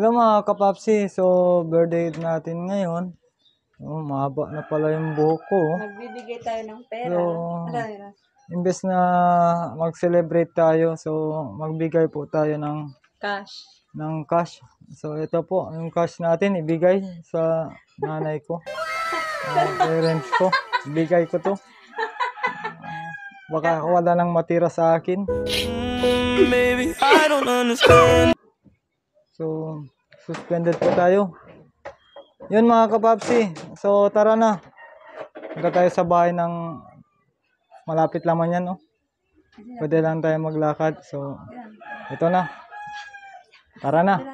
Hello mga kapapsi, so birthday natin ngayon. Mahaba na pala yung buhok ko. Magbibigay tayo ng pera. So, imbes na mag-celebrate tayo, so magbigay po tayo ng cash. So ito po, yung cash natin ibigay sa nanay ko, parents ko. Ibigay ko to. Baka wala nang matira sa akin. Maybe I don't understand. So, suspended po tayo. Yun mga kapapsi. So, tara na. Punta tayo sa bahay ng malapit lamang yan, no? Pwede lang tayo maglakad. So, ito na. Tara na.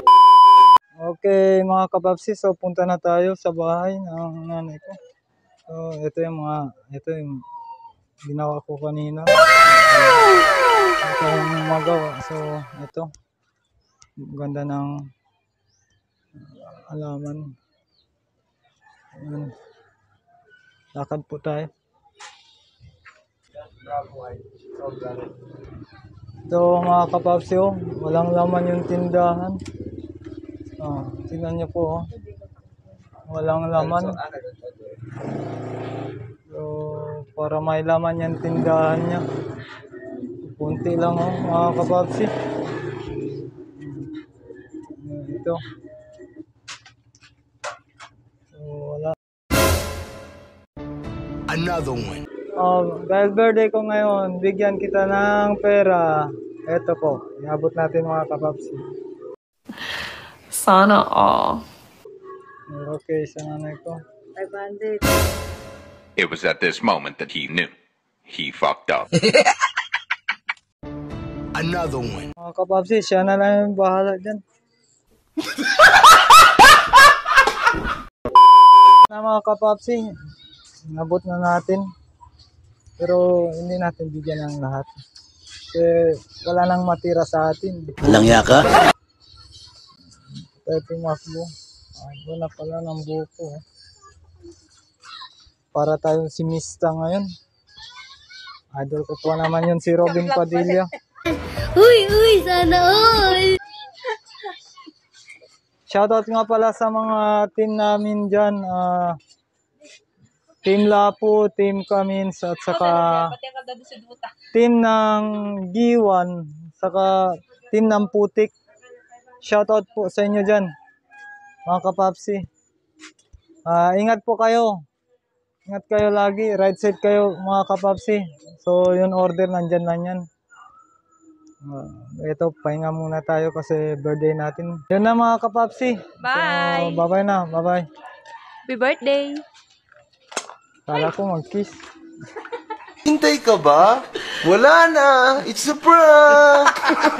Okay, mga kapapsi. So, punta na tayo sa bahay ng nanay ko. So, ito yung ginawa ko kanina. Ito yung magawa. So, ito. Ganda ng halaman. Lakad po tayo. So mga kapapsi, walang laman yung tindahan. Tingnan nyo po. Walang laman. So para may laman yung tindahan niya. Kunti lang mga kapapsi. Ito. So, wala. Another one. Dahil birthday ko ngayon, bigyan kita ng pera. Ito po, iabot natin mga kapapsi. Sana all. Okay, sa nanay ko. 500. It was at this moment that he knew. He fucked up. Another one. Mga kapapsi, siya na lang yung bahala dyan. Na mga kapapsi, nabot na natin. Pero hindi natin bigyan ng lahat. Kasi wala nang matira sa atin. Walang yaka? Tayo tumakbo. Wala pala ng buko. Para tayong simista ngayon. Idol ko po naman yun si Robin Padilla. Uy, sana all! Shoutout nga pala sa mga team namin dyan. Team Lapu, Team Kamins, at saka team ng G1, saka team ng Putik. Shoutout po sa inyo dyan, mga kapapsi. Ingat po kayo. Ingat kayo lagi. Right side kayo, mga kapapsi. So, yun order, nandyan lang yan. Ito, pahinga muna tayo kasi birthday natin. Yun na mga kapapsi. Bye! So, bye-bye na. Bye-bye. Happy birthday! Kala ko mag-kiss. Hintay ka ba? Wala na. It's a prank.